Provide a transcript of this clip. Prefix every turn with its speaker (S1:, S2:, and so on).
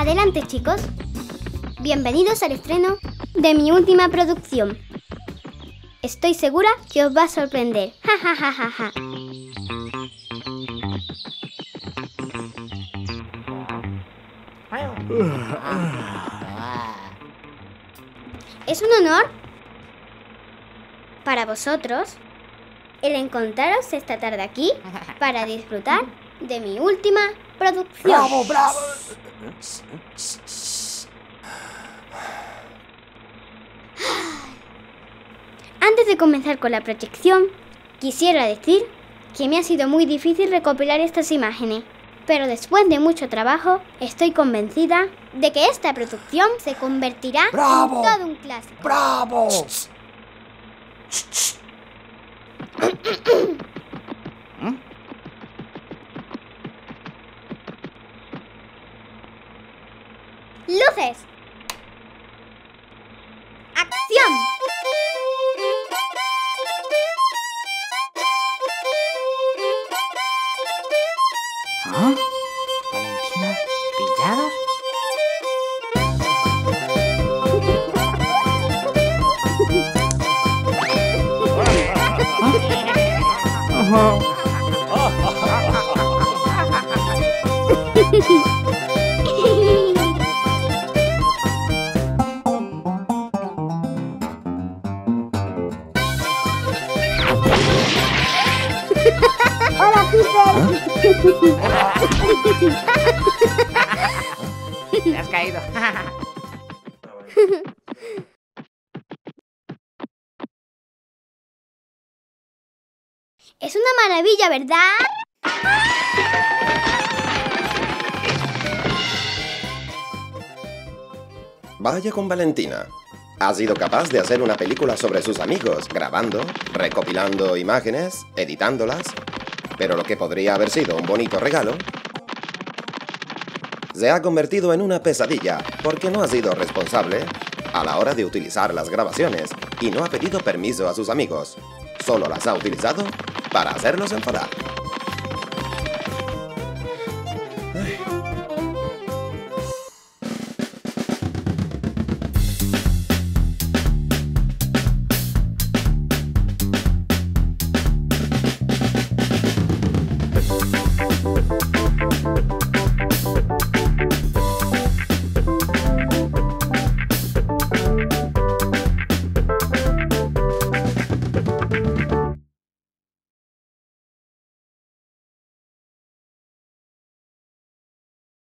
S1: Adelante, chicos. Bienvenidos al estreno de mi última producción. Estoy segura que os va a sorprender. Ja, ja, ja, ja, ja. Es un honor para vosotros el encontraros esta tarde aquí para disfrutar de mi última producción.
S2: ¡Bravo, bravo!
S1: Antes de comenzar con la proyección, quisiera decir que me ha sido muy difícil recopilar estas imágenes, pero después de mucho trabajo, estoy convencida de que esta producción se convertirá
S2: ¡Bravo!
S1: en todo un clásico.
S2: ¡Bravo!
S1: ¡Luces! ¡Acción!
S3: ¿Ah? ¿Valentina? ¿Pillados?
S1: ¡Hola, Peter!
S3: Te has caído.
S1: Es una maravilla, ¿verdad?
S4: Vaya con Valentina. Ha sido capaz de hacer una película sobre sus amigos, grabando, recopilando imágenes, editándolas. Pero lo que podría haber sido un bonito regalo se ha convertido en una pesadilla porque no ha sido responsable a la hora de utilizar las grabaciones y no ha pedido permiso a sus amigos. Solo las ha utilizado para hacerlos enfadar.